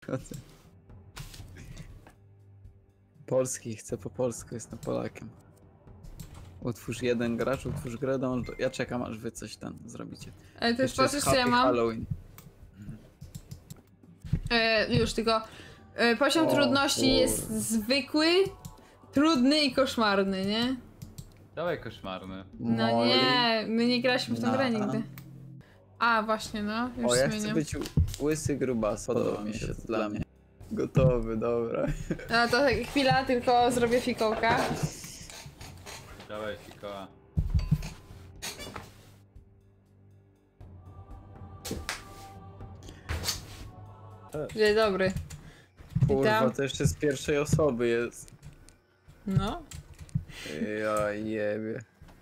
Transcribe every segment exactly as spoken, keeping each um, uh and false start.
Polski, chcę po polsku, jestem Polakiem. Utwórz jeden gracz, utwórz grę, dąż do... Ja czekam, aż wy coś tam zrobicie. Ale to już patrzysz, co Happy ja mam? Halloween. E, już, tylko e, poziom O, trudności kurde. jest zwykły, trudny i koszmarny, nie? Dawaj koszmarny. No Molly. nie, my nie graliśmy w tą grę Na. nigdy. A, właśnie, no, już O, ja chcę zmieniam. być łysy grubas, podoba mi się to dla mnie. Gotowy, dobra. No to chwila, tylko zrobię fikołka. Dawaj fikoła. Dzień dobry. Kurwa, Witam. to jeszcze z pierwszej osoby jest. No. Ja jebie.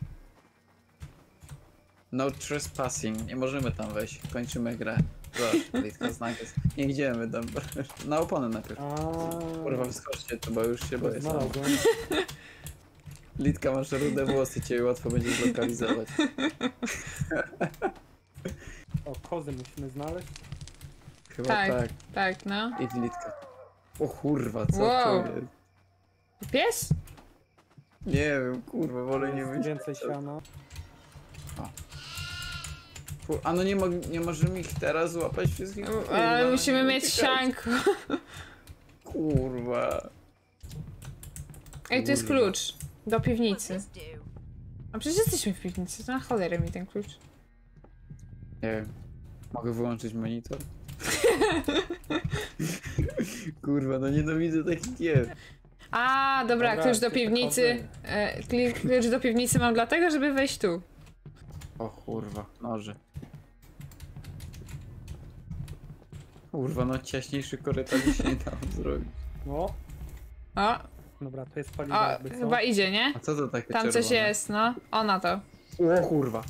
No trespassing, nie możemy tam wejść, kończymy grę. Zobacz, Litka znak jest. Nie idziemy tam. Na oponę najpierw. Kurwa, wyskoczcie tu, bo już się boję. Znalazłem. Litka, masz rude włosy, cię łatwo będzie zlokalizować. O, kozy musimy znaleźć. Chyba Tak. tak. Tak, no. Idź, Litka. O kurwa, co Wow. to jest? Pies? Nie wiem, kurwa, wolę nie być. Więcej siana. Kur- A no nie, mo nie możemy ich teraz złapać wszystkich? Kurwa, Ale no musimy nie mieć uciekajcie. sianko. Kurwa. Ej, to jest Kurwa. klucz. Do piwnicy. A przecież jesteśmy w piwnicy, to na cholerę mi ten klucz. Nie wiem. Mogę wyłączyć monitor? Kurwa, no nienawidzę takich gier. A, dobra, Dobra, klucz do gdzie te piwnicy. kozy? E, kli- klucz do piwnicy mam dlatego, żeby wejść tu. O kurwa, noże. Kurwa, no ciaśniejszy korytarz się nie dało zrobić. No, O, dobra, to jest paliwo o, jakby co. chyba idzie, nie? A co to takie Tam coś czerwone? jest, no. Ona to. O kurwa.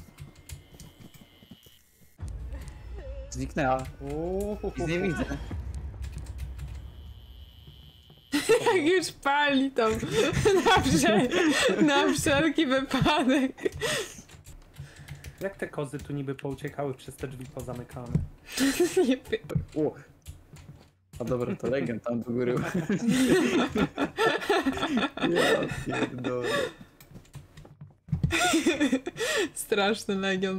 Zniknęła. Uuu, Nic nie widzę. Jak już pali tam. Na, wszel na wszelki wypadek. Jak te kozy tu niby pouciekały przez te drzwi pozamykane? Nie wiem. O. A dobra, to legend tam do góry. Ja pierdolę. Straszny legion.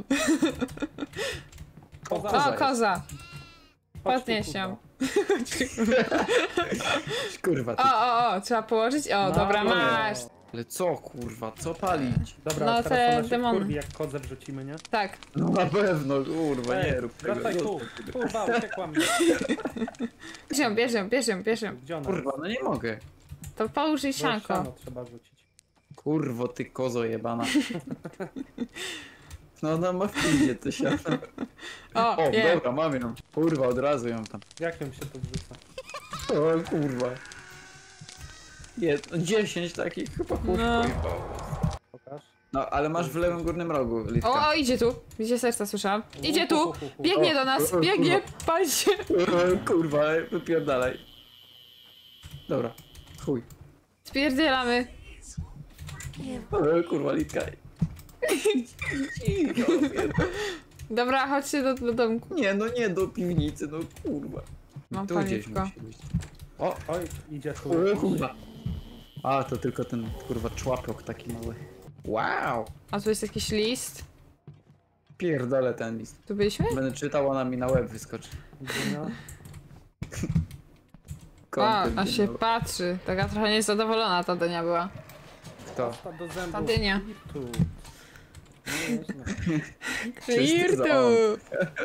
Koza! Koza O, jest. koza. Chodź tu, Podnieś kurwa. ją. Kurwa, ty. O, o, o, trzeba położyć? O, No, dobra, no. masz. Ale co kurwa, co palić? Dobra, No, teraz te ona się demony. wkurwi, jak kozę wrzucimy, nie? Tak. No na pewno, kurwa, nie Ej, rób tego. wracaj tu! Kurwa, uciekła mi. Bierz ją, bierz ją, bierz ją, bierz ją. Gdzie ona Kurwa, jest? no nie mogę. To połóż jej Bo sianko. siano trzeba rzucić. Kurwo, ty kozo jebana. No ona ma w piździe to siano. O, O, je. dobra, mam ją. Kurwa, od razu ją tam. Jak ją się to wrzuca? O kurwa. Jest, no dziesięć takich chyba kurwa. No. Pokaż. No, ale masz w lewym górnym rogu, Litka. O, o, idzie tu. Widzicie serca, słyszałam. Idzie tu. Hu, hu, hu, hu. Biegnie O, do nas, o, o, biegnie. kurwa. Pal się. O, kurwa, wypierdalaj. Dobra, chuj. Spierdzielamy. O, kurwa, Litka. Cicho, pierdolę. Dobra, chodźcie do, do domku. Nie, no nie do piwnicy, no kurwa. Mam Tu gdzieś paliwko. musi być. O, Oj, idzie tu. o kurwa. A, to tylko ten, kurwa, człapok taki mały. Wow! A tu jest jakiś list. Pierdolę ten list. Tu byliśmy? Będę czytał, ona mi na łeb wyskoczy. Dynia. A, Content, a się no. patrzy. Taka trochę niezadowolona ta dynia była. Kto? Pasta do zębów. Ta dynia. Tu. No, nieźle. Wszyscy za- o. Irtu!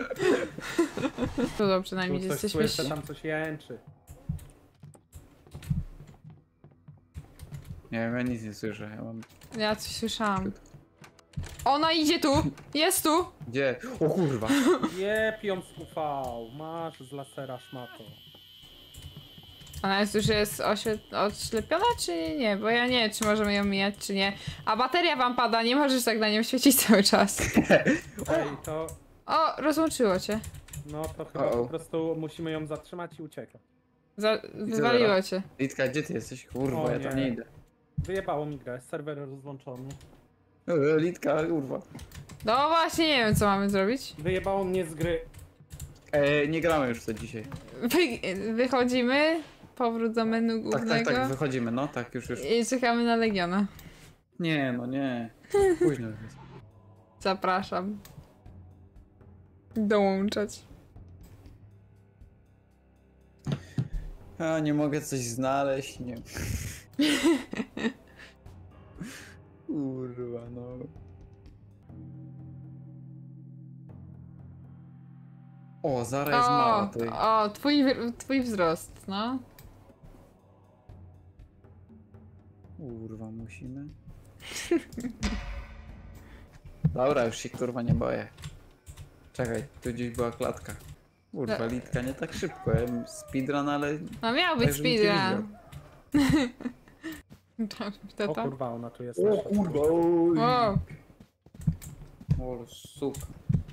Tu dobrze, przynajmniej Tu coś jesteśmy... słyszę, tam coś jęczy. Nie wiem, ja nic nie słyszę. Ja mam... Ja coś słyszałam. Ona idzie tu! Jest tu! Gdzie? O kurwa! Jep ją z U V. Masz z lasera szmato. Ona jest już jest oświe- oślepiona, czy nie? Bo ja nie wiem, czy możemy ją mijać, czy nie. A bateria wam pada, nie możesz tak na nią świecić cały czas. Ej, to... O, rozłączyło cię. No to chyba Uh-oh. po prostu musimy ją zatrzymać i uciekać. Za wywaliło cię. Litka, gdzie ty jesteś? Kurwa, O ja tam nie. nie idę. Wyjebało mi grę, serwer rozłączony. E, Litka, kurwa. No właśnie, nie wiem, co mamy zrobić. Wyjebało mnie z gry. E, nie gramy już w to dzisiaj. Wy, wychodzimy, powrót do menu Tak, tak, głównego tak, wychodzimy, no tak, już, już. i czekamy na Legiona. Nie, no nie. Późno już jest. Zapraszam. Dołączać. A, nie mogę coś znaleźć, nie. Kurwa, no. O, Zara jest mała, ty. O, twój, wi- twój wzrost, no. Kurwa, musimy. Dobra, już się kurwa nie boję. Czekaj, tu gdzieś była klatka. Kurwa, No. Litka, nie tak szybko. Ja bym speedrun, ale... No miał być Tak, żebym cię speedrun. To O to? kurwa, ona tu jest. O nasza. kurwa, oj. O, O, suka.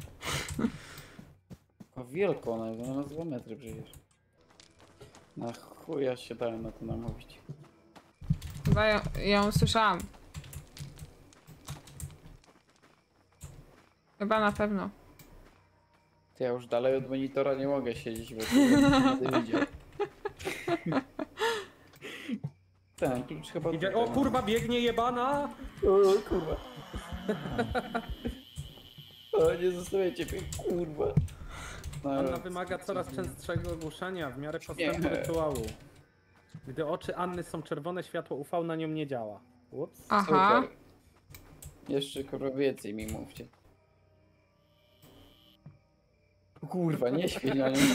Taka wielka ona jest, ona ma dwa metry przecież. Na chuja się dałem na to namówić. chyba ją, ją słyszałam. Chyba na pewno. To ja już dalej od monitora nie mogę siedzieć, bo to nie będę widział. Ten klucz chyba... Idzie... tutaj O ma. kurwa, biegnie jebana! O kurwa. O, nie zostawiajcie mnie, kurwa. No, Anna wymaga coraz częstszego ogłuszania w miarę postępu Nie. rytuału. Gdy oczy Anny są czerwone, światło U V na nią nie działa. Ups. Aha. Super. Jeszcze kurwa więcej mi mówcie. Kurwa, nie śpię na nim.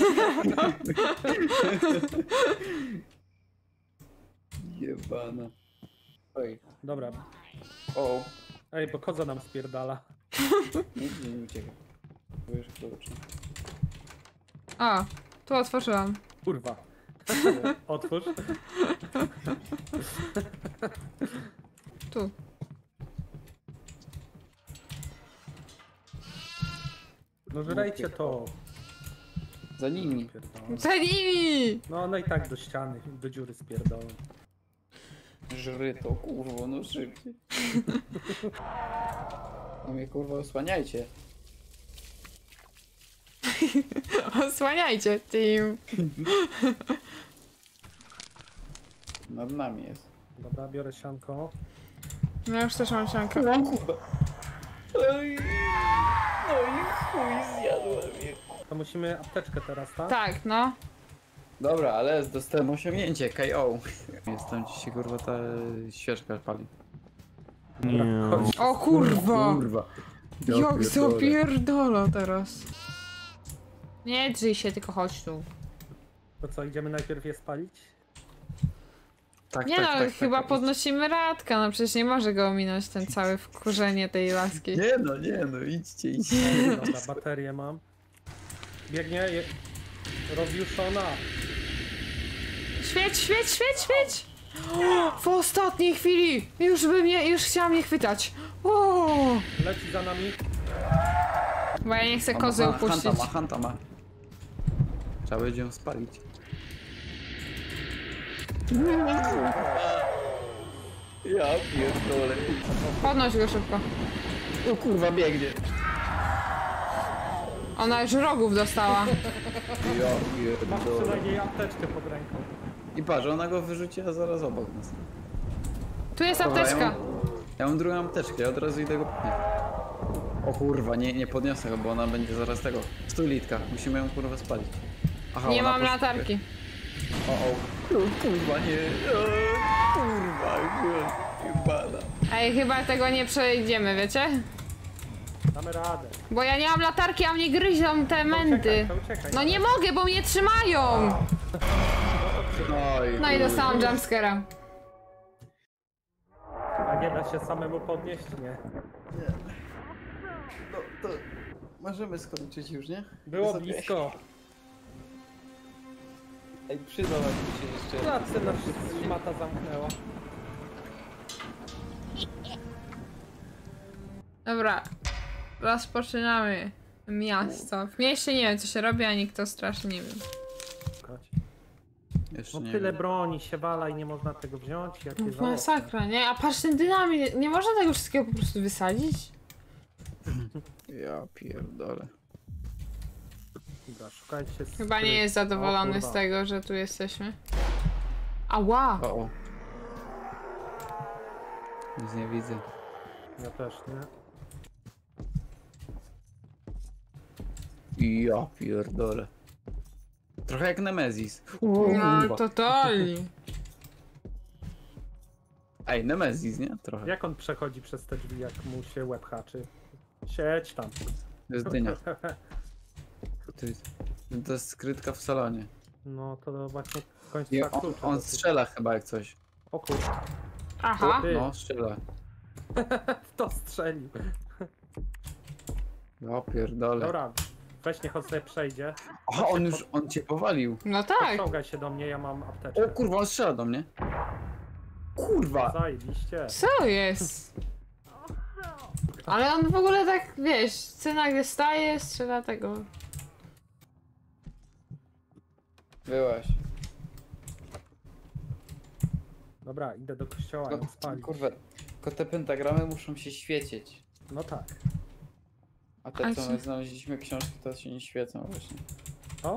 Jebana. Oj. Dobra. O, Ej, bo koza nam spierdala. nigdzie nie ucieka. Bo już klucz. O, tu otworzyłam. Kurwa. Otwórz. Tu. No żrejcie to. Za nimi. Pierdolę. Za nimi! No, no i tak do ściany, do dziury spierdolę. Żry to, kurwa, no szybciej. No mnie kurwa osłaniajcie. Osłaniajcie, team. Nad nami jest. Dobra, biorę sianko. No już też mam siankę. O kurwa. Oj. No i chuj zjadła mnie. To musimy apteczkę teraz, tak? Tak, no. Dobra, ale dostałem osiągnięcie, K O. Jest tam gdzieś się kurwa ta świeczka pali. Dobra, chodź. O kurwa! Kurwa. Jak zapierdala teraz. Nie drzyj się, tylko chodź tu. To co, idziemy najpierw je spalić? Tak, Nie tak, no, tak, tak, chyba tak, podnosimy Radka, no przecież nie może go ominąć ten cały wkurzenie tej laski. Nie no, nie no, idźcie, idźcie. Dobra, baterię mam. Biegnie, je... rozjuszona. Świeć, świeć, świeć, świeć! O, w ostatniej chwili! Już by mnie, już chciała mnie chwytać. O, Leci za nami. bo ja nie chcę O, kozy ma- upuścić. Hanta ma, hanta ma. Trzeba będzie ją spalić. Ja pierdolę. Podnoś go szybko. O kurwa, biegnie. Ona już rogów dostała. Ja Masz pierdolę. przynajmniej apteczkę pod ręką. I patrz, ona go wyrzuciła zaraz obok nas. Tu jest Dobra, ja apteczka. mam, ja mam drugą apteczkę, ja od razu idę go pchnie. O kurwa, nie, nie podniosę go, bo ona będzie zaraz tego. Stój Litka, musimy ją kurwa spalić. Aha, Nie ona mam poszła. latarki. O, o. Kurwa, nie. O, kurwa, jebana. Ej, chyba tego nie przejdziemy, wiecie? Damy radę. Bo ja nie mam latarki, a mnie gryzą te To męty. uciekaj, to uciekaj. No nie mogę, bo mnie trzymają! Oj, No i kurwa. dostałam jumpscare'a. A nie da się samemu podnieść? Nie. No to możemy skończyć już, nie? Było Jest okej. blisko. Ej, przydała mi się jeszcze. Klatce na szmata zamknęła. Dobra. Rozpoczynamy miasto. W mieście nie wiem co się robi, ani kto strasznie nie wiem. Jeszcze No nie tyle wiem. broni się wala i nie można tego wziąć. Jakie żałosne. Masakra, nie? A patrz ten dynamit, nie można tego wszystkiego po prostu wysadzić? Ja pierdolę. Dobra, szukajcie Chyba nie skryt- jest O, zadowolony kurwa. z tego, że tu jesteśmy. Ała! O, o. Nic nie widzę. Ja też, nie? Ja pierdolę. Trochę jak Nemezis. No, totalnie. Ej, Nemezis, nie? Trochę. Jak on przechodzi przez te drzwi, jak mu się łeb haczy? Siedź tam. To jest dynia. To jest, to jest skrytka w salonie. No to właśnie w końcu I tak on, klucza on dosyć. strzela chyba jak coś. O kurwa, Aha. Ty. No, strzela. to strzelił. Ja pierdolę. Dobra, weź niech on sobie przejdzie. O, on już, on cię powalił. No tak. Podciągaj się do mnie, ja mam apteczkę. O kurwa, on strzela do mnie. Kurwa. Zajebiście. Co jest? Ale on w ogóle tak, wiesz, scena gdzie staje, strzela tego. Byłaś. Dobra, idę do kościoła, No, ją spalić. kurwa, tylko te pentagramy muszą się świecić. No tak. A te A co się- my znaleźliśmy książki, to się nie świecą właśnie. O,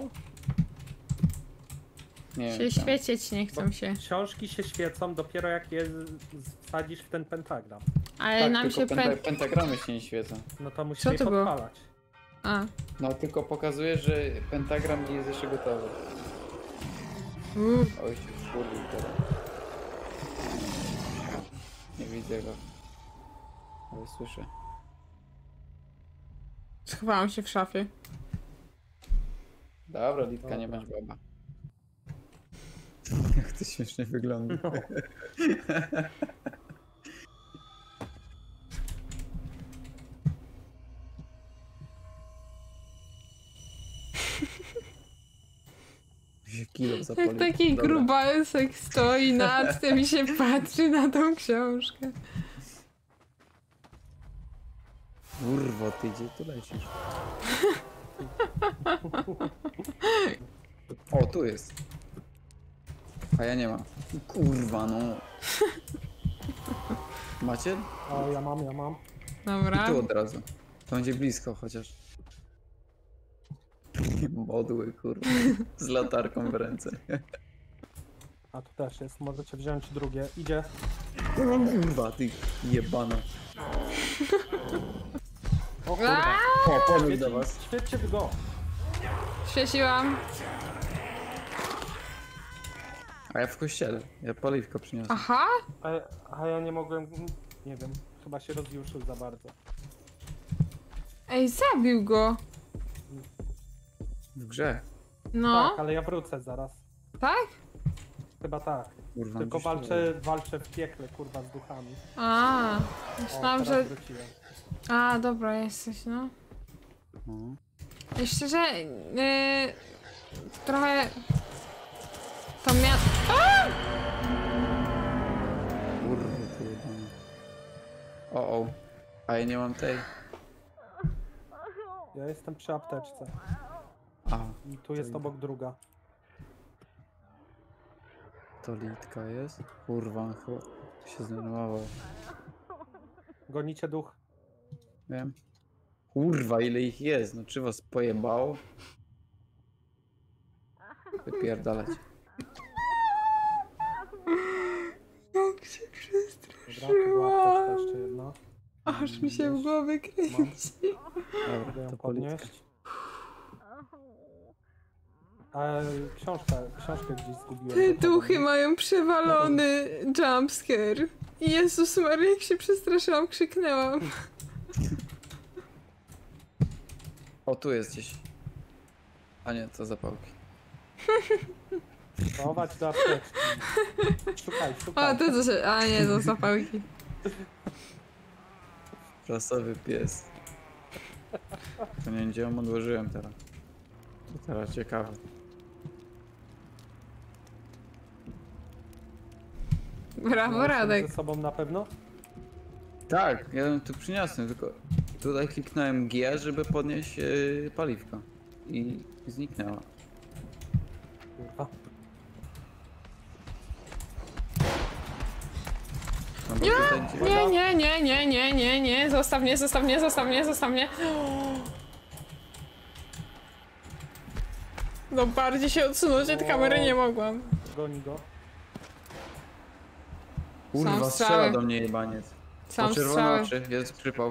Nie Się wiem. czemu. świecieć nie chcą się. książki się świecą dopiero jak je z- wsadzisz w ten pentagram. Ale Tak, nam tylko się penta pę... pentagramy się nie świecą. No to musisz Co je to było? podpalać. A. No tylko pokazuje, że pentagram nie jest jeszcze gotowy. Mm. Oj, się wkurwił teraz. Nie widzę go. Ale słyszę. Schowałam się w szafie. Dobra, Litka, nie Dobra. bądź baba. Jak to śmiesznie wygląda. No. Się kilo zapalił. Jak taki Dobra. grubasek stoi nad tym i się patrzy na tą książkę. Kurwo, ty gdzie tu lecisz? O, tu jest. A ja nie mam. Kurwa, no. Macie? O, ja mam, ja mam. Dobra. I tu od razu. To będzie blisko chociaż. Modły, kurwa. Z latarką w ręce. A tu też jest, możecie wziąć drugie. Idzie. Kurwa, ty jebana. O kurwa. Aaa! O, pomyśl do was. Świećcie w go. Świeciłam. A ja w kościele. Ja paliwko przyniosłem. Aha? A, a ja nie mogłem, nie wiem, chyba się rozjuszył za bardzo. Ej, zabił go. W grze. No. Tak, ale ja wrócę zaraz. Tak? Chyba tak. Kurwa, Tylko gdzieś walczę, walczę w piekle, kurwa, z duchami. A, O, myślałam, teraz że... wróciłem. A, dobra, jesteś, no. No. I szczerze, yy, trochę... To mia... A! Kurwa, ty jebana. O, o. A ja nie mam tej. Ja jestem przy apteczce. A, I tu jest obok druga. to Litka jest? Kurwa, on chyba się zdenerwował. Gonicie duch. Wiem. Kurwa, ile ich jest? No czy was pojebało? Wypierdalać. Jak się Dobra, tu była apteczka jeszcze jedna. Aż mi się w głowie kręci. Dobra, Mogę ją to politka. podnieść. A książkę, książkę gdzieś zgubiłem. Te za tobą. duchy mają przewalony jumpscare. Jezus Maria, jak się przestraszyłam, krzyknęłam. O, tu jest gdzieś. A nie, to zapałki. Chować do apteczki. Szukaj, szukaj. A, to co się... A nie, to zapałki. Rasowy pies. To nie wiem, gdzie ją odłożyłem teraz. To teraz ciekawe. Brawo, Miałeś ją Radek. ze sobą na pewno? Tak, ja ją tu przyniosłem, tylko tutaj kliknąłem G, żeby podnieść yy, paliwko. I zniknęła. Kurwa. No bo Nie, tutaj gdzie... Nie, nie, nie, nie, nie, nie, nie. Zostaw mnie, zostaw mnie, zostaw mnie, zostaw mnie. No bardziej się odsunąć od kamery nie mogłam. Goni go. Kurwa, Są strzela strzały. do mnie jebaniec. Są Ma czerwone strzały. oczy, jest przypał.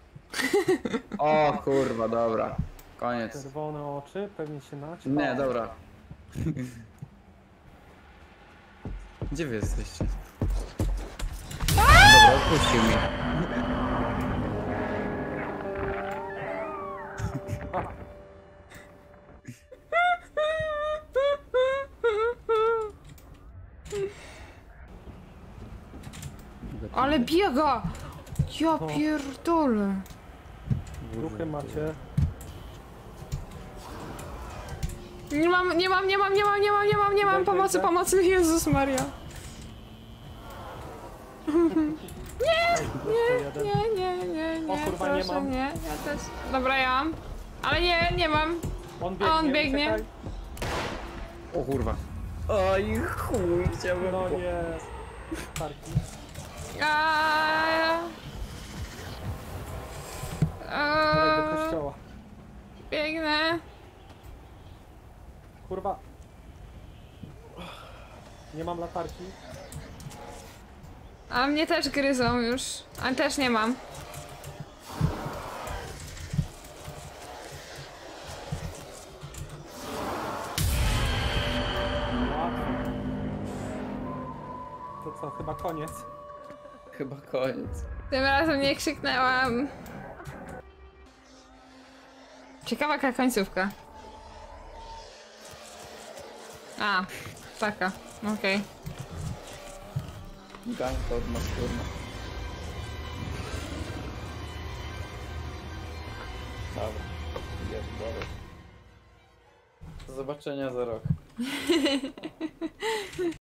O kurwa, dobra. Koniec. Czerwone oczy, pewnie się naćpał. Nie, dobra. Gdzie wy jesteście? Dobra, odpuścił mi. Ale biega! Ja pierdolę. Ruchy macie. Nie mam, nie mam, nie mam, nie mam, nie mam, nie mam, nie mam Daj, daj, pomocy, daj. pomocy, Jezus Maria. Nie! Jeden. Nie, nie, nie, nie, O kurwa, nie proszę, mam. nie, ja też. Dobra, ja mam. Ale nie, nie mam. On biegnie, A on biegnie. uciekaj. O kurwa. Oj chuj, chciałbym... No nie. Parki. Aaaa. Dawaj do Eee, kościoła. Biegnę. Kurwa. Nie mam latarki. A mnie też gryzą już. Ale też nie mam. Łatwo. To co, chyba koniec. Chyba koniec. Tym razem nie krzyknęłam. Ciekawa jaka końcówka. A, taka. Okej. Ganka od maskurna. Dobra. Pierdolę. Do zobaczenia za rok.